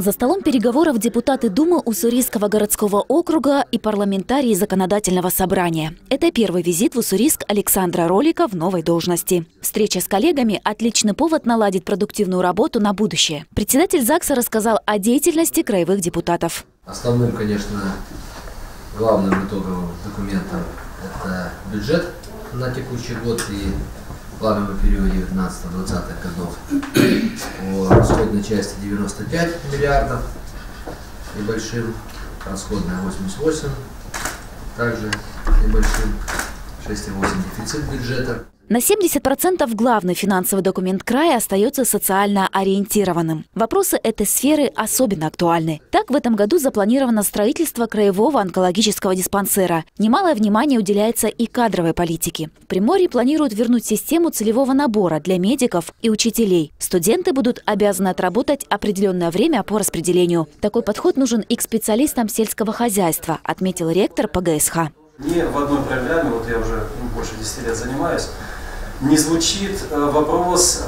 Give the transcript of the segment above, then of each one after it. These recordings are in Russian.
За столом переговоров депутаты Думы Уссурийского городского округа и парламентарии законодательного собрания. Это первый визит в Уссурийск Александра Ролика в новой должности. Встреча с коллегами – отличный повод наладить продуктивную работу на будущее. Председатель ЗАГСа рассказал о деятельности краевых депутатов. Основным, конечно, главным итоговым документом это бюджет на текущий год и плановый период 19-20 годов. По расходной части 95 миллиардов небольшим, расходная 88, также небольшим, 6,8 дефицит бюджета. На 70% главный финансовый документ края остается социально ориентированным. Вопросы этой сферы особенно актуальны. Так, в этом году запланировано строительство краевого онкологического диспансера. Немалое внимание уделяется и кадровой политике. В Приморье планируют вернуть систему целевого набора для медиков и учителей. Студенты будут обязаны отработать определенное время по распределению. Такой подход нужен и к специалистам сельского хозяйства, отметил ректор ПГСХ. Ни в одной программе, вот я уже больше 10 лет занимаюсь, не звучит вопрос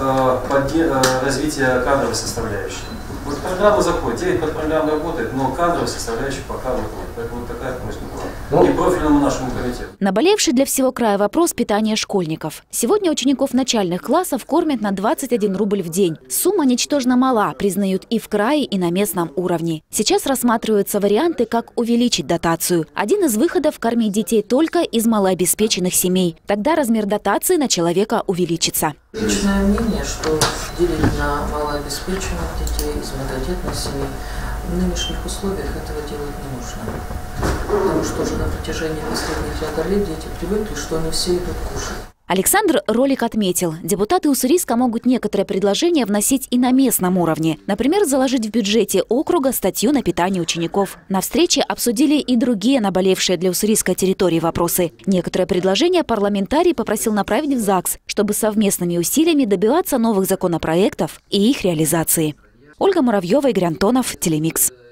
развития кадровой составляющей. Вот программа заходит, 9 подпрограмм работает, но кадровой составляющей пока вот нет. Поэтому вот такая просьба была. И профильному нашему комитету. Наболевший для всего края вопрос питания школьников. Сегодня учеников начальных классов кормят на 21 рубль в день. Сумма ничтожно мала, признают и в крае, и на местном уровне. Сейчас рассматриваются варианты, как увеличить дотацию. Один из выходов – кормить детей только из малообеспеченных семей. Тогда размер дотации на человека увеличится. Личное мнение, что делить на малообеспеченных детей из многодетных семей в нынешних условиях этого делать не нужно. Потому что уже на протяжении последних ряда лет дети привыкли, что они все идут кушать. Александр Ролик отметил, депутаты Уссурийска могут некоторые предложения вносить и на местном уровне. Например, заложить в бюджете округа статью на питание учеников. На встрече обсудили и другие наболевшие для уссурийской территории вопросы. Некоторые предложения парламентарий попросил направить в ЗАГС, чтобы совместными усилиями добиваться новых законопроектов и их реализации. Ольга Муравьева, Игорь Антонов, Телемикс.